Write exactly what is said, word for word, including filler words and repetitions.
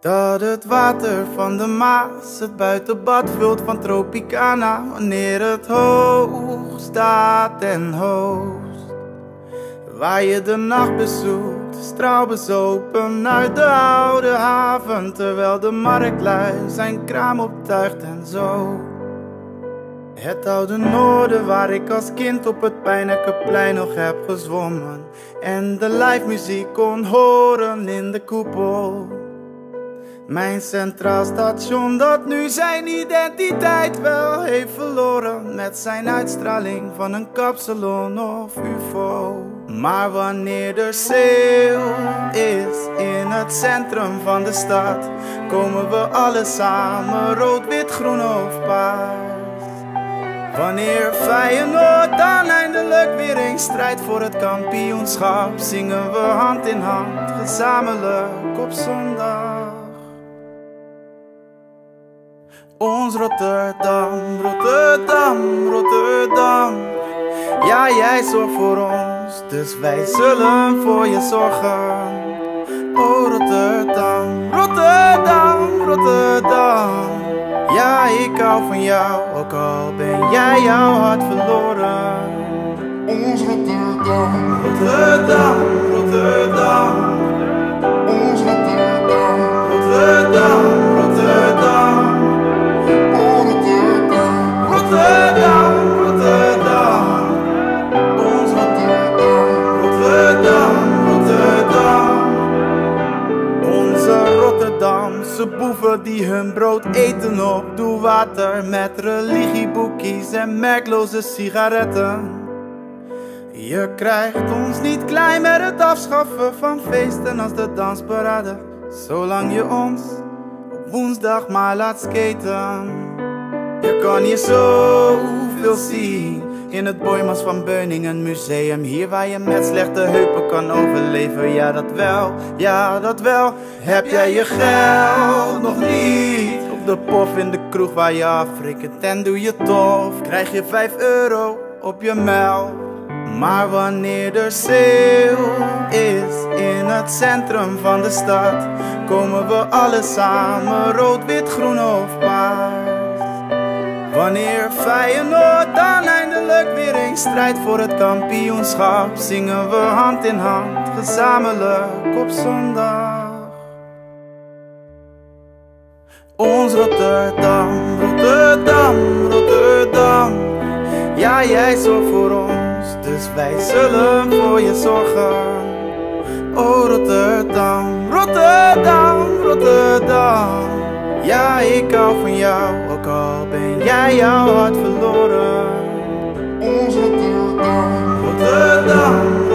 Dat het water van de Maas het buitenbad vult van Tropicana wanneer het hoog staat en hoogst. Waar je de nacht bezoekt, straalbezopen uit de oude haven, terwijl de marktlui zijn kraam optuigt en zo. Het oude noorden waar ik als kind op het Pijnakerplein nog heb gezwommen en de live muziek kon horen in de koepel. Mijn centraal station dat nu zijn identiteit wel heeft verloren, met zijn uitstraling van een kapsalon of ufo. Maar wanneer er sale is in het centrum van de stad, komen we alle samen rood, wit, groen of paars. Wanneer Feyenoord dan eindelijk weer eens strijdt voor het kampioenschap, zingen we hand in hand gezamenlijk op zondag. Ons Rotterdam, Rotterdam, Rotterdam. Ja, jij zorgt voor ons, dus wij zullen voor je zorgen. Oh Rotterdam, Rotterdam, Rotterdam. Ja, ik hou van jou, ook al ben jij jouw hart verloren. Ons Rotterdam, Rotterdam, Rotterdam. ons Rotterdam, Rotterdam, Rotterdam. Rotterdam, Rotterdam. Ons Rotterdam, Rotterdam, Rotterdam. Onze Rotterdamse boeven die hun brood eten op doelwater, met religieboekies en merkloze sigaretten. Je krijgt ons niet klein met het afschaffen van feesten als de dansparade, zolang je ons op woensdag maar laat skaten. Je kan hier zoveel zien in het Boijmans van Beuningen museum. Hier waar je met slechte heupen kan overleven. Ja dat wel, ja dat wel. Heb jij je geld nog niet op de pof in de kroeg waar je afrikent en doe je tof, krijg je vijf euro op je mijl. Maar wanneer er sale is in het centrum van de stad, komen we alle samen rood, wit, groen of paars. Wanneer Feyenoord dan eindelijk weer eens strijdt voor het kampioenschap, zingen we hand in hand gezamenlijk op zondag. Ons Rotterdam, Rotterdam, Rotterdam. Ja, jij zorgt voor ons, dus wij zullen voor je zorgen. Oh Rotterdam, Rotterdam, Rotterdam. Ja, ik hou van jou, ook al ben jij jouw hart verloren. ons Rotterdam, Rotterdam,